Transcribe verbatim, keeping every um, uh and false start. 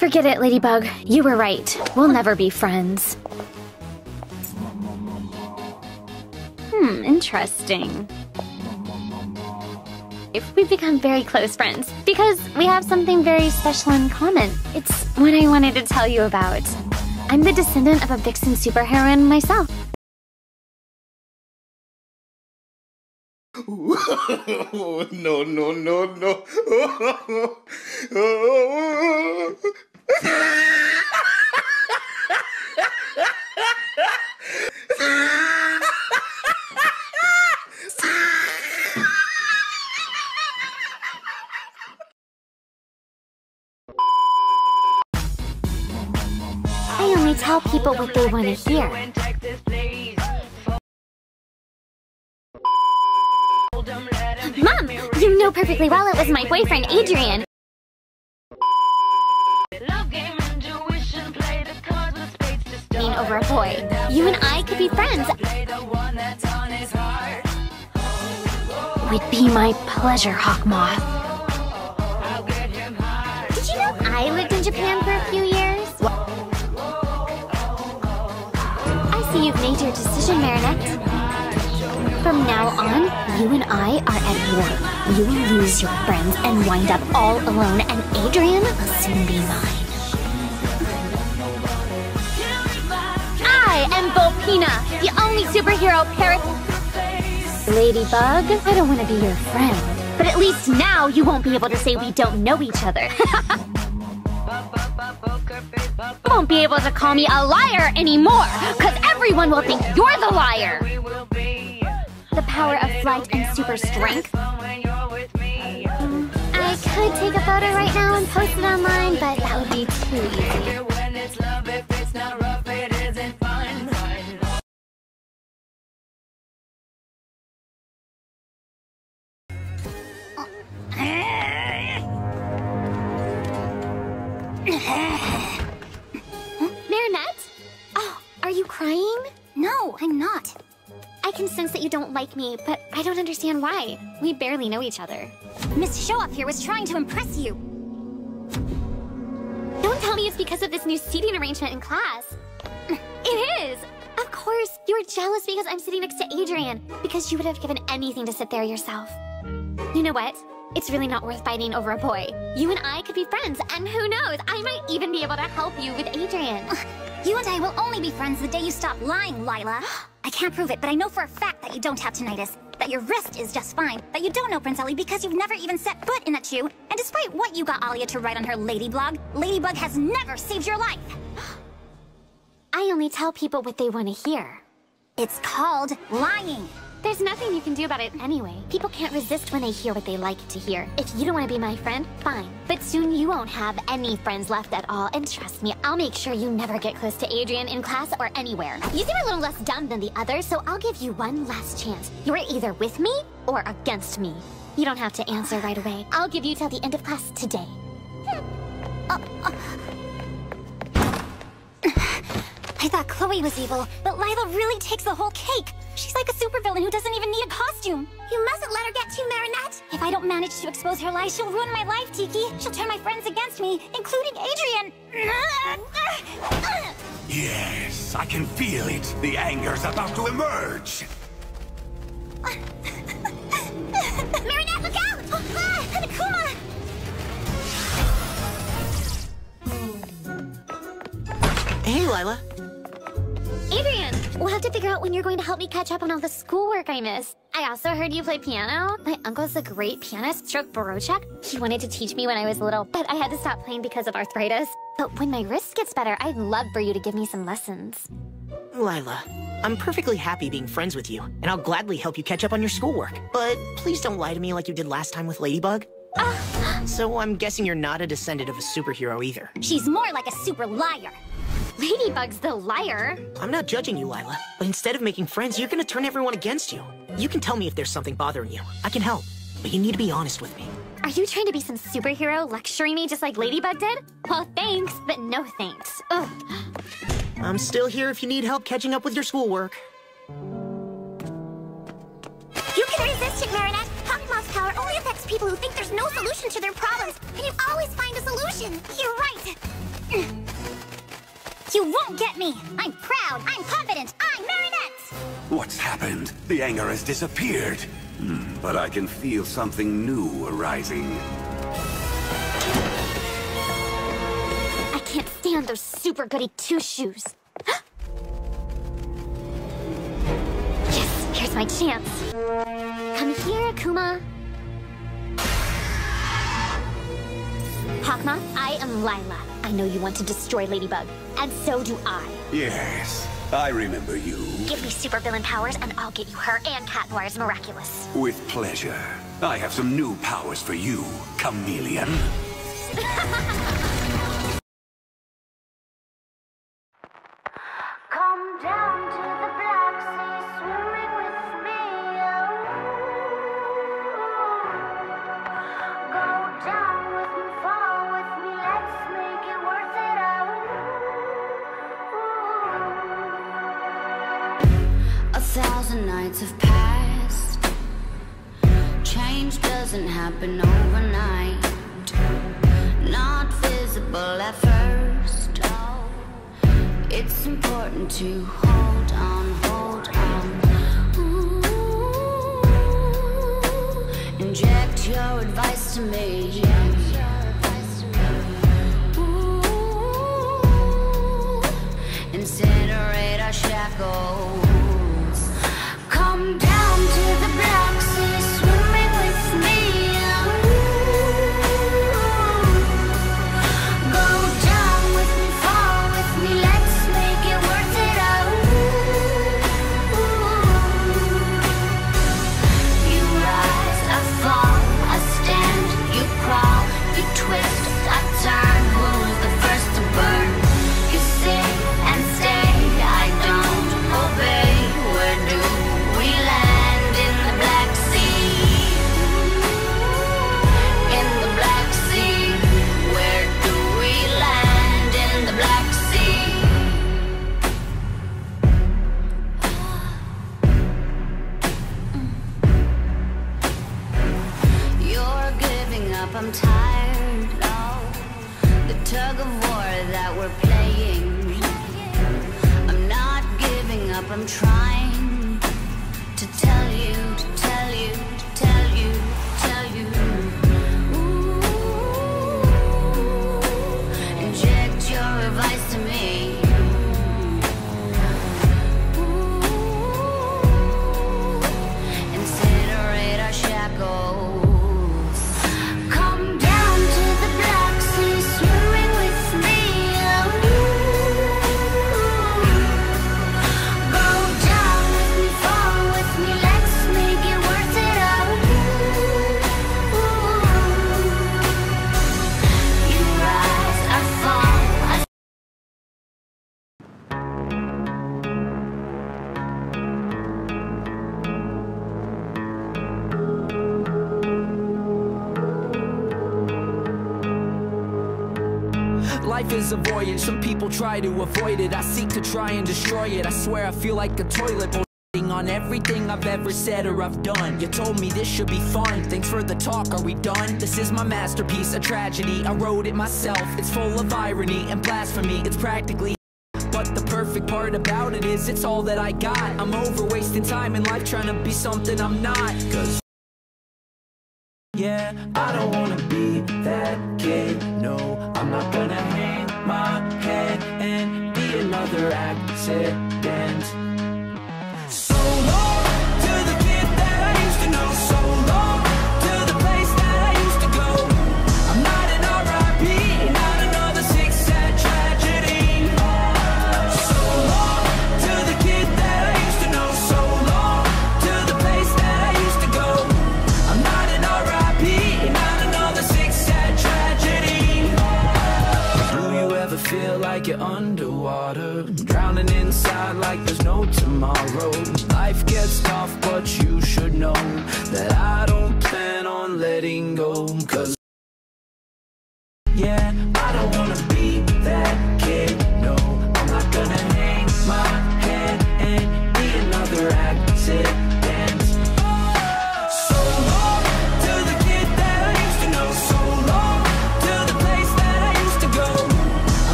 Forget it, Ladybug. You were right. We'll never be friends. Hmm, interesting. If we become very close friends, because we have something very special in common. It's what I wanted to tell you about. I'm the descendant of a vixen superheroine myself. No, no, no, no. I only tell people what they want to hear. Mom, you know perfectly well it was my boyfriend, Adrian. Being over a boy. You and I could be friends. Would be my pleasure, Hawkmoth. Did you know I lived in Japan for a few years? I see you've made your decision, Marinette. From now on, you and I are at war. You will lose your friends and wind up all alone, and Adrian will soon be mine. I am Volpina, the only superhero parrot. Ladybug, I don't want to be your friend, but at least now you won't be able to say we don't know each other. You won't be able to call me a liar anymore, because everyone will think you're the liar. The power of flight and super strength. Mm, I could take a photo right now and post it online, but that would be too easy. Marinette? Oh, are you crying? No, I'm not. I can sense that you don't like me, but I don't understand why. We barely know each other. Miss Showoff here was trying to impress you. Don't tell me it's because of this new seating arrangement in class. It is! Of course, you were jealous because I'm sitting next to Adrian, because you would have given anything to sit there yourself. You know what? It's really not worth fighting over a boy. You and I could be friends, and who knows, I might even be able to help you with Adrian. You and I will only be friends the day you stop lying, Lila. I can't prove it, but I know for a fact that you don't have tinnitus, that your wrist is just fine, that you don't know Prince Ali because you've never even set foot in a chew, and despite what you got Alia to write on her lady blog, Ladybug has never saved your life. I only tell people what they want to hear. It's called lying. There's nothing you can do about it anyway. People can't resist when they hear what they like to hear. If you don't want to be my friend, fine. But soon you won't have any friends left at all, and trust me, I'll make sure you never get close to Adrian in class or anywhere. You seem a little less dumb than the others, so I'll give you one last chance. You're either with me or against me. You don't have to answer right away. I'll give you till the end of class today. uh, uh. I thought Chloe was evil, but Lila really takes the whole cake. She's like a supervillain who doesn't even need a costume. You mustn't let her get to you, Marinette. If I don't manage to expose her lies, she'll ruin my life, Tiki. She'll turn my friends against me, including Adrian. Yes, I can feel it. The anger's about to emerge. Marinette, look out! Ah, Hanakuma! Hey, Lila. Adrian, we'll have to figure out when you're going to help me catch up on all the schoolwork I missed. I also heard you play piano. My uncle's a great pianist, Stroke Borochek. He wanted to teach me when I was little, but I had to stop playing because of arthritis. But when my wrist gets better, I'd love for you to give me some lessons. Lila, I'm perfectly happy being friends with you, and I'll gladly help you catch up on your schoolwork. But please don't lie to me like you did last time with Ladybug. Uh, so I'm guessing you're not a descendant of a superhero either. She's more like a super liar. Ladybug's the liar. I'm not judging you, Lila, but instead of making friends, you're gonna turn everyone against you. You can tell me if there's something bothering you. I can help, but you need to be honest with me. Are you trying to be some superhero lecturing me just like Ladybug did? Well, thanks, but no thanks. Ugh. I'm still here if you need help catching up with your schoolwork. You can resist it, Marinette. Hawkmoth's power only affects people who think there's no solution to their problems, and you always find a solution. You're right. You won't get me! I'm proud, I'm confident, I'm Marinette! What's happened? The anger has disappeared. Hmm, but I can feel something new arising. I can't stand those super goody two-shoes. Yes, here's my chance. Come here, Akuma. Hawkmoth, I am Lailah. I know you want to destroy Ladybug, and so do I. Yes, I remember you. Give me supervillain powers, and I'll get you her and Cat Noir's Miraculous. With pleasure. I have some new powers for you, Chameleon. Come down to the Black Sea, swimming with me. Go down with me, fall with me, let's make it worth it out. A thousand nights have passed. Change doesn't happen overnight. Not visible at first. It's important to hold on, hold on. Ooh, inject your advice to me. Ooh, incinerate our shackles. Come down to the Black Sea, swimming with me. Go down with me, fall with me, let's make it worth it out. You rise, I fall, I stand, you crawl, you twist, I turn. Who's the first to burn? You sit and stay, I don't obey. Where do we land? In the Black Sea. In the Black Sea. Where do we land? In the Black Sea. You're giving up, I'm tired. Oh, the tug of war that we're playing. I'm not giving up, I'm trying to tell you, to tell you, to tell you, tell you. Ooh, inject your advice to me. Ooh, incinerate our shackles. Come down to the Black Sea, swimming with me. Go down with me, fall with me, let's make it worth it out. You rise, I fall, I Life is a voyage, some people try to avoid it. I seek to try and destroy it. I swear I feel like a toilet bullshitting on everything I've ever said or I've done. You told me this should be fun, thanks for the talk, are we done? This is my masterpiece, a tragedy, I wrote it myself. It's full of irony and blasphemy, it's practically. But the perfect part about it is it's all that I got. I'm over wasting time in life trying to be something I'm not. Cause yeah, I don't wanna be that kid. No, I'm not gonna hang my head and be another accident. So long to the kid that I used to know. So long to the place that I used to go. I'm not an R I P, not another six sad tragedy. So long to the kid that I used to know. So long to the place that I used to go. I'm not an R I P, not another six sad tragedy. Do you ever feel like you're underwater, drowning inside like there's no tomorrow? Life gets tough, but you should know that I don't plan on letting go. Cause yeah,